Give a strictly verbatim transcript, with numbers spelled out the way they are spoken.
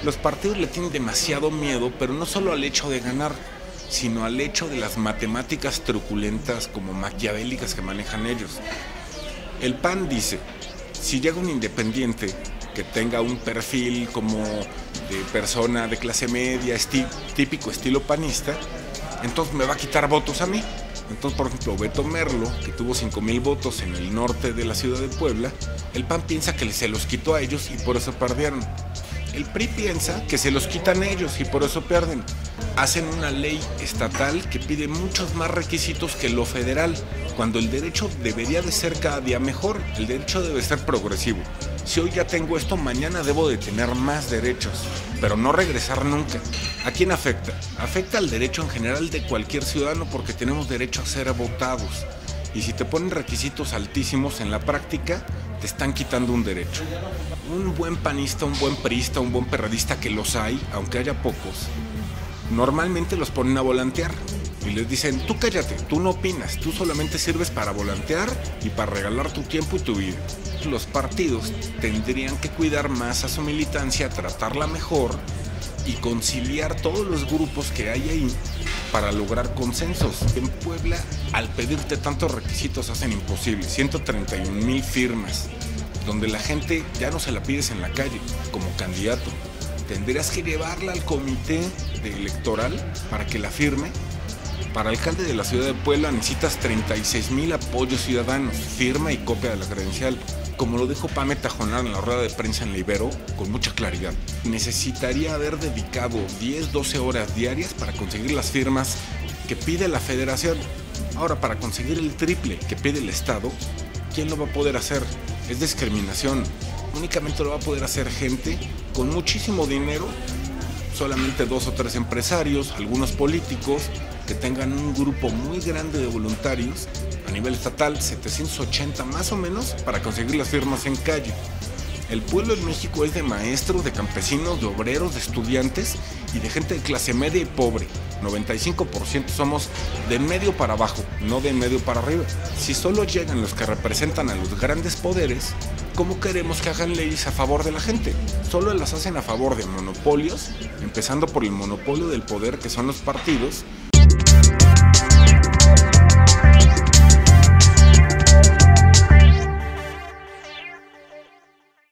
Los partidos le tienen demasiado miedo, pero no solo al hecho de ganar, sino al hecho de las matemáticas truculentas como maquiavélicas que manejan ellos. El P A N dice, si llega un independiente que tenga un perfil como de persona de clase media, esti típico estilo panista, entonces me va a quitar votos a mí. Entonces, por ejemplo, Beto Merlo, que tuvo cinco mil votos en el norte de la ciudad de Puebla, el P A N piensa que se los quitó a ellos y por eso perdieron. El P R I piensa que se los quitan ellos y por eso pierden. Hacen una ley estatal que pide muchos más requisitos que lo federal, cuando el derecho debería de ser cada día mejor, el derecho debe ser progresivo. Si hoy ya tengo esto, mañana debo de tener más derechos, pero no regresar nunca. ¿A quién afecta? Afecta al derecho en general de cualquier ciudadano porque tenemos derecho a ser votados. Y si te ponen requisitos altísimos en la práctica, te están quitando un derecho. Un buen panista, un buen priista, un buen perredista, que los hay, aunque haya pocos, normalmente los ponen a volantear y les dicen, tú cállate, tú no opinas, tú solamente sirves para volantear y para regalar tu tiempo y tu vida. Los partidos tendrían que cuidar más a su militancia, tratarla mejor y conciliar todos los grupos que hay ahí para lograr consensos. En Puebla, al pedirte tantos requisitos, hacen imposible. ciento treinta y un mil firmas, donde la gente ya no se la pides en la calle como candidato. Tendrías que llevarla al comité electoral para que la firme. Para alcalde de la ciudad de Puebla necesitas treinta y seis mil apoyos ciudadanos, firma y copia de la credencial. Como lo dijo Pame Tajonar en la rueda de prensa en la Ibero, con mucha claridad. Necesitaría haber dedicado diez, doce horas diarias para conseguir las firmas que pide la federación. Ahora, para conseguir el triple que pide el Estado, ¿quién lo va a poder hacer? Es discriminación. Únicamente lo va a poder hacer gente con muchísimo dinero, solamente dos o tres empresarios, algunos políticos, que tengan un grupo muy grande de voluntarios a nivel estatal, setecientos ochenta más o menos, para conseguir las firmas en calle. El pueblo en México es de maestros, de campesinos, de obreros, de estudiantes y de gente de clase media y pobre. noventa y cinco por ciento somos de medio para abajo, no de medio para arriba. Si solo llegan los que representan a los grandes poderes, ¿cómo queremos que hagan leyes a favor de la gente? Solo las hacen a favor de monopolios, empezando por el monopolio del poder que son los partidos.